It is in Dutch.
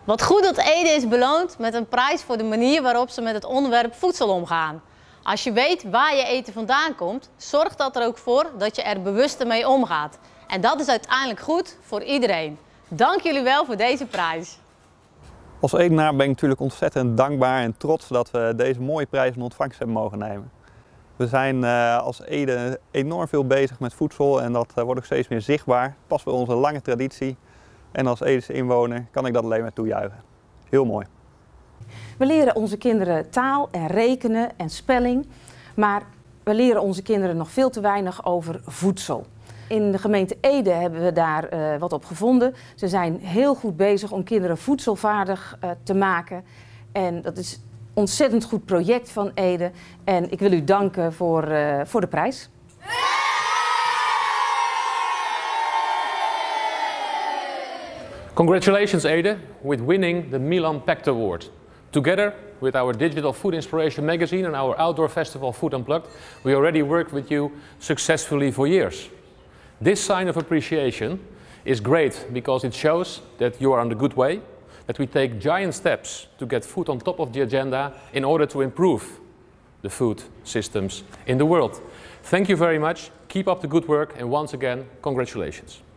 Wat goed dat Ede is beloond met een prijs voor de manier waarop ze met het onderwerp voedsel omgaan. Als je weet waar je eten vandaan komt, zorgt dat er ook voor dat je er bewuster mee omgaat. En dat is uiteindelijk goed voor iedereen. Dank jullie wel voor deze prijs. Als Edenaar ben ik natuurlijk ontzettend dankbaar en trots dat we deze mooie prijs in ontvangst hebben mogen nemen. We zijn als Ede enorm veel bezig met voedsel en dat wordt ook steeds meer zichtbaar. Past bij onze lange traditie. En als Edese inwoner kan ik dat alleen maar toejuichen. Heel mooi. We leren onze kinderen taal en rekenen en spelling, maar we leren onze kinderen nog veel te weinig over voedsel. In de gemeente Ede hebben we daar wat op gevonden. Ze zijn heel goed bezig om kinderen voedselvaardig te maken. En dat is een ontzettend goed project van Ede. En ik wil u danken voor de prijs. Congratulations Ede with winning the Milan Pact Award. Together with our Digital Food Inspiration magazine and our outdoor festival Food Unplugged, we already worked with you successfully for years. This sign of appreciation is great because it shows that you are on the good way, that we take giant steps to get food on top of the agenda in order to improve the food systems in the world. Thank you very much, keep up the good work and once again, congratulations.